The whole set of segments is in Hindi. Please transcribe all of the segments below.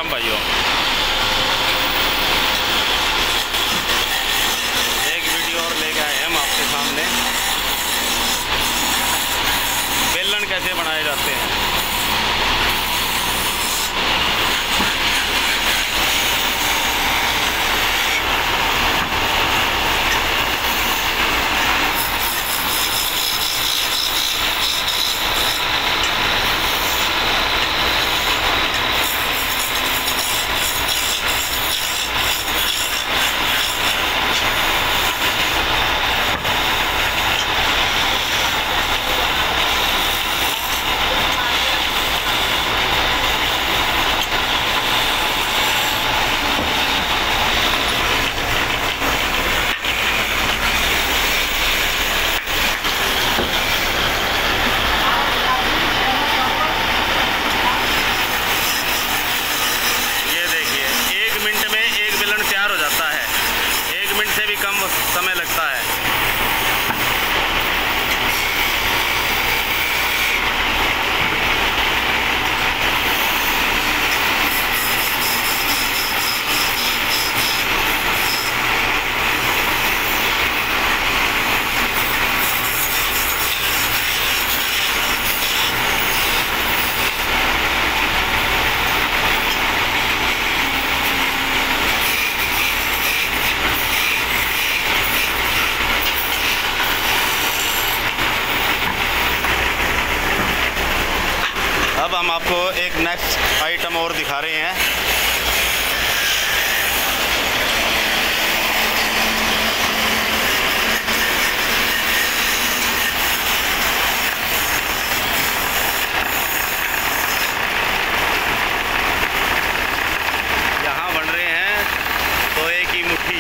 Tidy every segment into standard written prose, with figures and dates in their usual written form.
राम भाइयों, एक वीडियो और लेके आए हम आपके सामने। बेलन कैसे बनाए जाते हैं। से भी कम समय लगता है। अब हम आपको एक नेक्स्ट आइटम और दिखा रहे हैं। यहाँ बन रहे हैं टोए की मुट्ठी।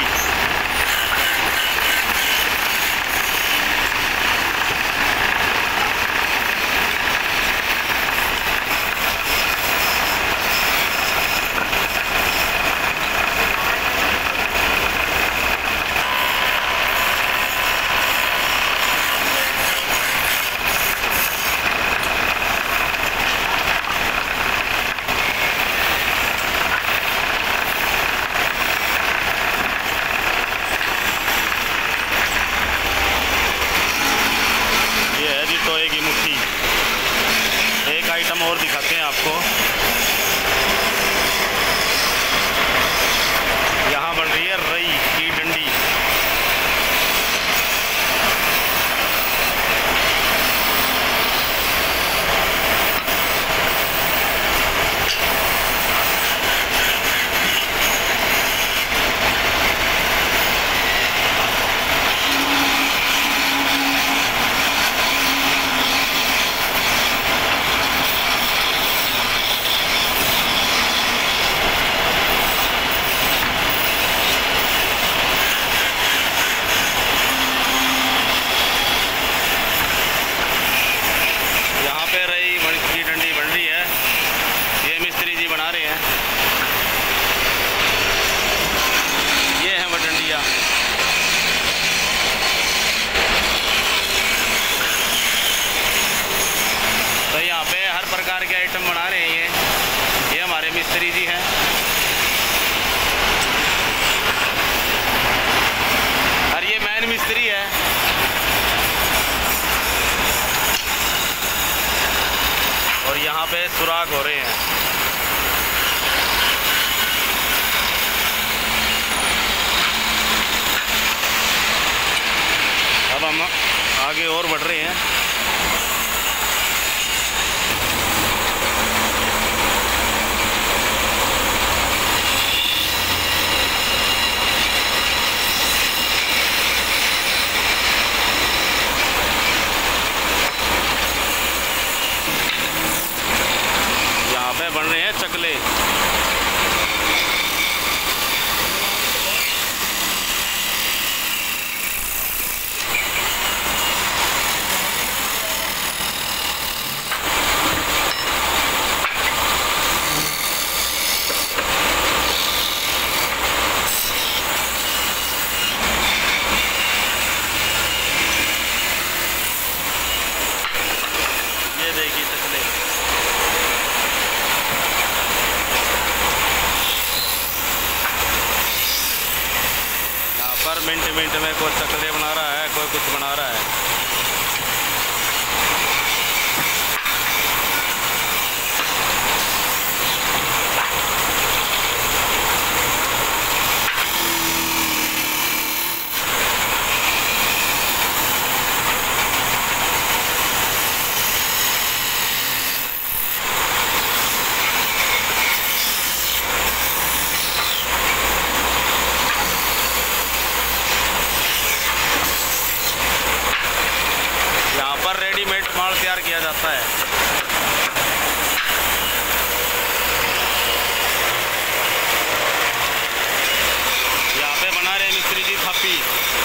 टोए की मुट्ठी। एक आइटम और दिखाते हैं आपको। यहाँ बन रही है रई की डंडी। तो यहाँ पे हर प्रकार के आइटम बना रहे हैं ये हमारे मिस्त्री जी हैं। और ये मैन मिस्त्री है। और यहाँ पे सुराख हो रहे हैं। अब हम आगे और बढ़ रहे हैं। यहाँ पे बन रहे हैं चकले। ये देखिए चकले। रेडीमेड में कोई चकले बना रहा है, कोई कुछ बना रहा है। रेडीमेड माल तैयार किया जाता है। यहाँ पे बना रहे मिस्त्री जी थप्पी।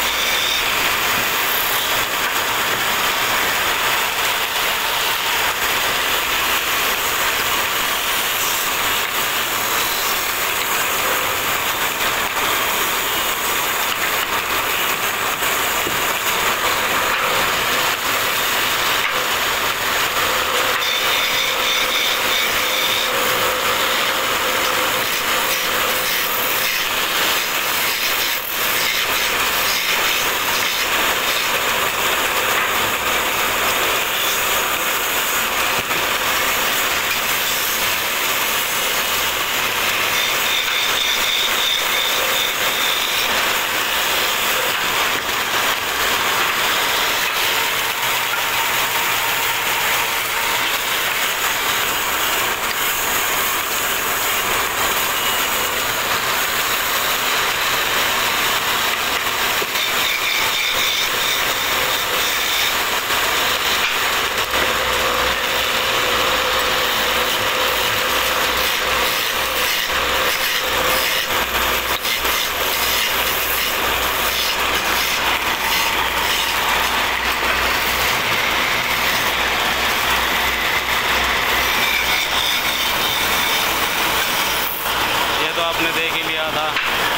आपने देख ही लिया था,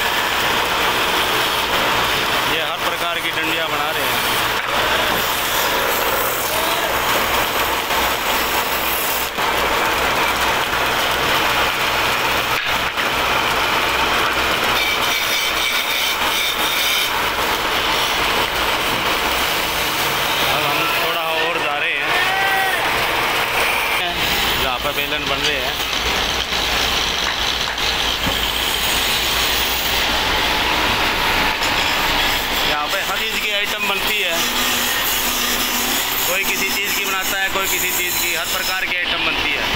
ये हर प्रकार की डंडियाँ बना रहे हैं। अब हम थोड़ा और जा रहे हैं जहाँ पर बेलन बन रहे हैं। हर चीज़ की आइटम बनती है, कोई किसी चीज़ की बनाता है, कोई किसी चीज़ की, हर प्रकार की आइटम बनती है।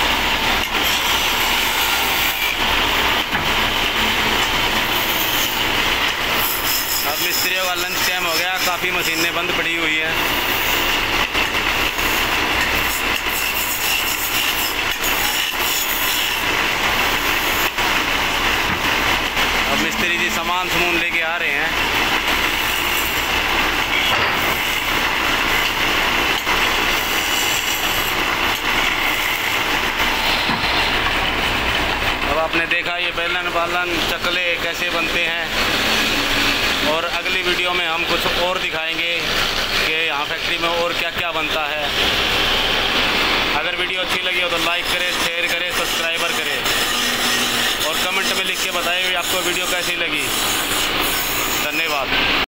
अब मिस्त्रियों का लंच टाइम हो गया, काफ़ी मशीनें बंद पड़ी हुई हैं। अब मिस्त्री जी सामान लेके आ रहे हैं। अब आपने देखा ये बेलन बालन चकले कैसे बनते हैं, और अगली वीडियो में हम कुछ और दिखाएंगे कि यहाँ फैक्ट्री में और क्या क्या बनता है। अगर वीडियो अच्छी लगी हो तो लाइक करें, शेयर करें, सब्सक्राइबर करें, और कमेंट में लिख के बताएं आपको वीडियो कैसी लगी। धन्यवाद।